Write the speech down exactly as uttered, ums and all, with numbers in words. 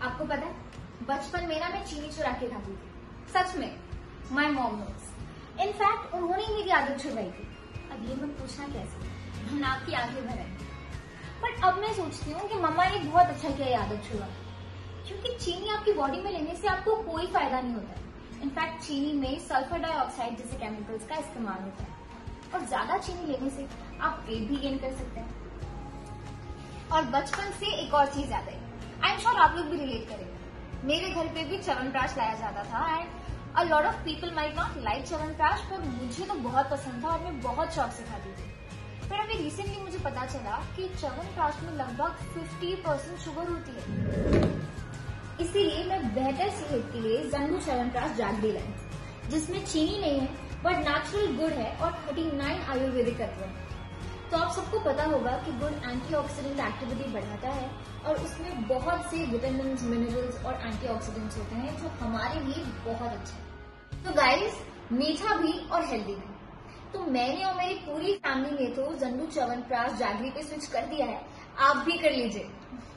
आपको पता है, बचपन में ना मैं चीनी चुरा के खाती थी। सच में, माई मॉम नोज। इनफैक्ट उन्होंने ही मेरी आदत छुड़वाई थी। अब ये मत पूछना कैसे, हमने आपकी आंखें भर आई। बट अब मैं सोचती हूँ कि मम्मा ने बहुत अच्छा किया ये आदत छुड़वा, क्योंकि चीनी आपकी बॉडी में लेने से आपको कोई फायदा नहीं होता है। इनफैक्ट चीनी में सल्फर डाइऑक्साइड जैसे केमिकल्स का इस्तेमाल होता है, और ज्यादा चीनी लेने से आप वेट भी गेन कर सकते हैं। और बचपन से एक और चीज याद आई, आई एम श्योर आप लोग भी रिलेट करेंगे। मेरे घर पे भी च्यवनप्राश लाया जाता था and a lot of people might not like Chyawanprash, पर मुझे तो बहुत पसंद था और मैं बहुत शौक से खाती थी। पर अभी रिसेंटली मुझे पता चला कि च्यवनप्राश में लगभग पचास परसेंट शुगर होती है। इसीलिए मैं बेहतर सेहत के लिए जंबू च्यवनप्राश जागरी लाई, जिसमें चीनी नहीं है बट नेचुरल गुड़ है और उनतालीस आयुर्वेदिक तत्व है। तो आप सबको पता होगा कि गुड़ एंटीऑक्सीडेंट एक्टिविटी बढ़ाता है और उसमें बहुत से विटामिन, मिनरल्स और एंटीऑक्सीडेंट्स होते हैं जो हमारे लिए बहुत अच्छे हैं। तो गाइस, मीठा भी और हेल्दी भी। तो मैंने और मेरी पूरी फैमिली ने तो जंबू च्यवनप्राश जागरी पे स्विच कर दिया है, आप भी कर लीजिए।